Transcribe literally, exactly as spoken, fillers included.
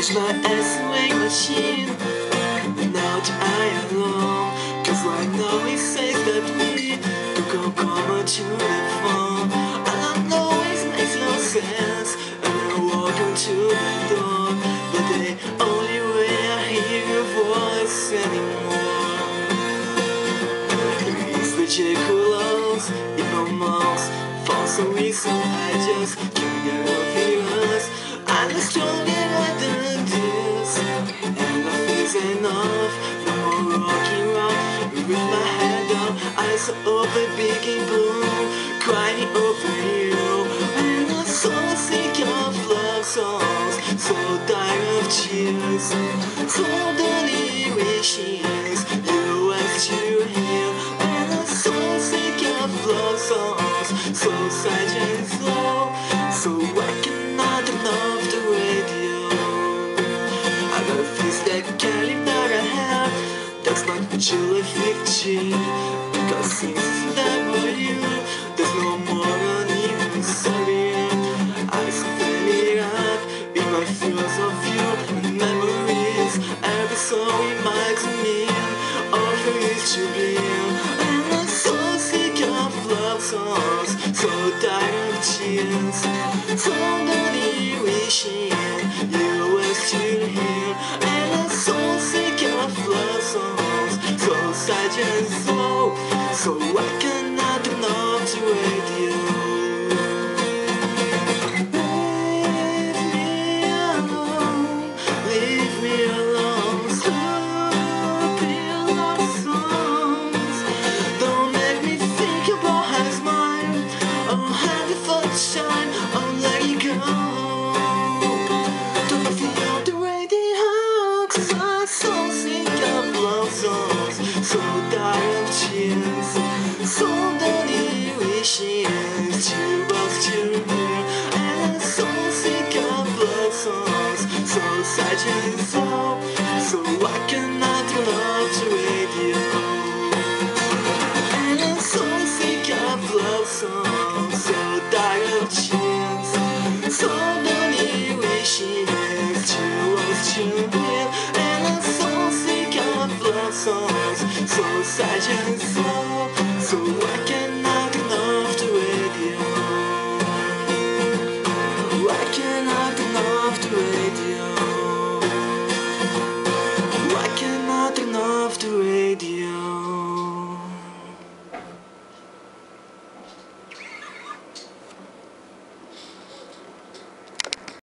Catch my ass away machine. Not I alone, cause right now it says that we don't go over to the phone. And I know it makes no sense, and I walk into the door, but the only way I hear your voice anymore is the jackalos in my mouth. For some reason I just can't get off yours. I'm the strongest one than this, and nothing is enough. No more walking around with my head down, eyes open, big and blue, crying over you. And I'm so sick of love songs, so tired of tears, so dirty wishes you asked to hear. And I'm so sick of love songs, so sad and slow, so I cannot turn off the radio. I got things that can't live that I have. That's not July fifteen, because since that with you, there's no more uneven sorry. I spend it up in my feels of you and memories. Every song reminds me of who used to be. And I'm so sick of love songs, so tired of tears, so dirty wishing you asked to hear. And I'm so sick of love songs, so sad and slow, so I cannot turn off the radio. Leave me alone, leave me alone. Stupid love songs don't make me think about how it's mine. I'll have it for the time, I'll let it go. Don't feel the radio, cause I'm so sick of love songs, so tired of tears, so dirty wishes you both to hear. And I'm so sick of love songs, so sad and slow, so I cannot turn off the radio. And I'm so sick of love songs, so tired of tears, so dirty wishes you both to hear. And I'm so sick of love songs, so sad and